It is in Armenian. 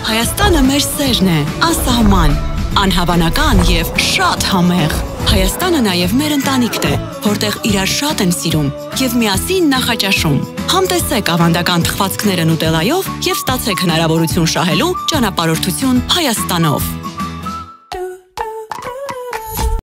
Հայաստանը մեր սերն է, անսահման, անհավանական եւ շատ համեղ։ Հայաստանը նաեւ մեր ընտանիքն է, որտեղ իրար շատ են սիրում եւ միասին նախաճաշում։ Համտեսեք ավանդական թխվածքները նուտելայով եւ ստացեք հնարավորություն շահելու ճանապարհորդություն Հայաստանով։